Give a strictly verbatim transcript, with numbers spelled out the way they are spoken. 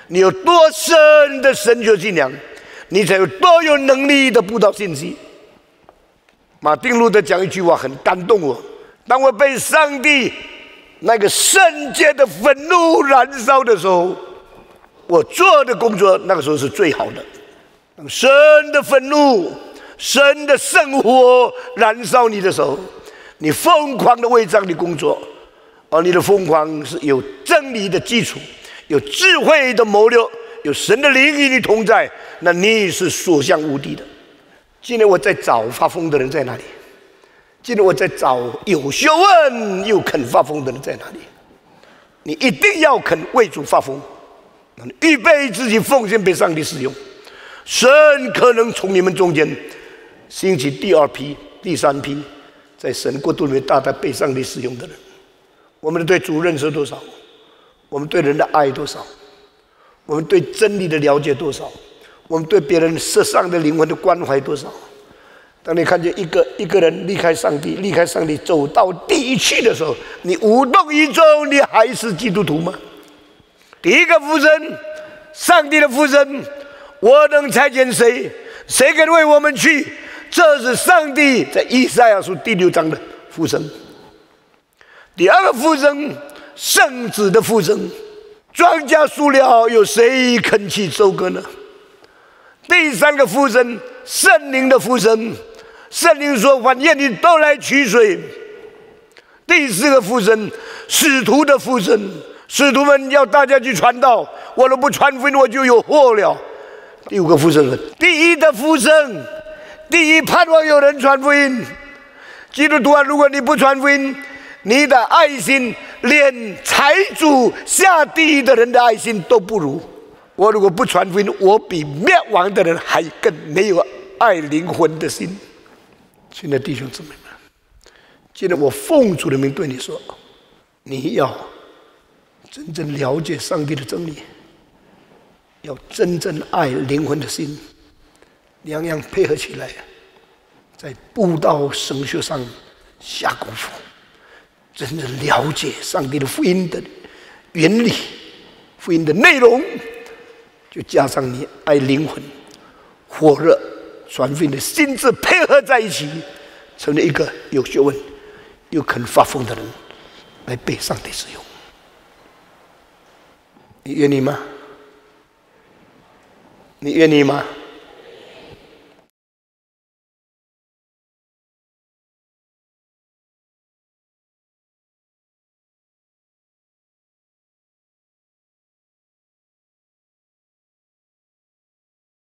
你有多深的神学信仰，你才有多有能力的布道信息。马丁路德讲一句话很感动我：当我被上帝那个圣洁的愤怒燃烧的时候，我做的工作那个时候是最好的。当神的愤怒、神的圣火燃烧你的时候，你疯狂的为这样的工作，而你的疯狂是有真理的基础，有智慧的谋略，有神的灵与你同在，那你是所向无敌的。今天我在找发疯的人在哪里？今天我在找有学问又肯发疯的人在哪里？你一定要肯为主发疯，预备自己奉献被上帝使用。神可能从你们中间兴起第二批、第三批，在神国度里面大大被上帝使用的人。我们对主认识多少？我们对人的爱多少？我们对真理的了解多少？我们对别人世上的灵魂的关怀多少？当你看见一个一个人离开上帝，离开上帝走到地狱去的时候，你无动于衷，你还是基督徒吗？第一个附身，上帝的附身，我能差遣谁？谁肯为我们去？这是上帝在以赛亚书第六章的附身。第二个附身，圣子的附身，庄稼熟了，有谁肯去收割呢？第三个附身，圣灵的附身，圣灵说：“凡愿你都来取水。”第四个附身，使徒的附身，使徒们要大家去传道，我若不传福音，我就有祸了。第五个附身，第一的附身，第一盼望有人传福音。基督徒啊，如果你不传福音，你的爱心连财主下地狱的人的爱心都不如。我如果不传福音，我比灭亡的人还更没有爱灵魂的心。亲爱的弟兄姊妹们，今天我奉主的名对你说，你要真正了解上帝的真理，要真正爱灵魂的心，两样配合起来，在布道神学上下功夫，真正了解上帝的福音的原理、福音的内容，就加上你爱灵魂、火热传福音的心智配合在一起，成为一个有学问又肯发疯的人，来被上帝使用。你愿意吗？你愿意吗？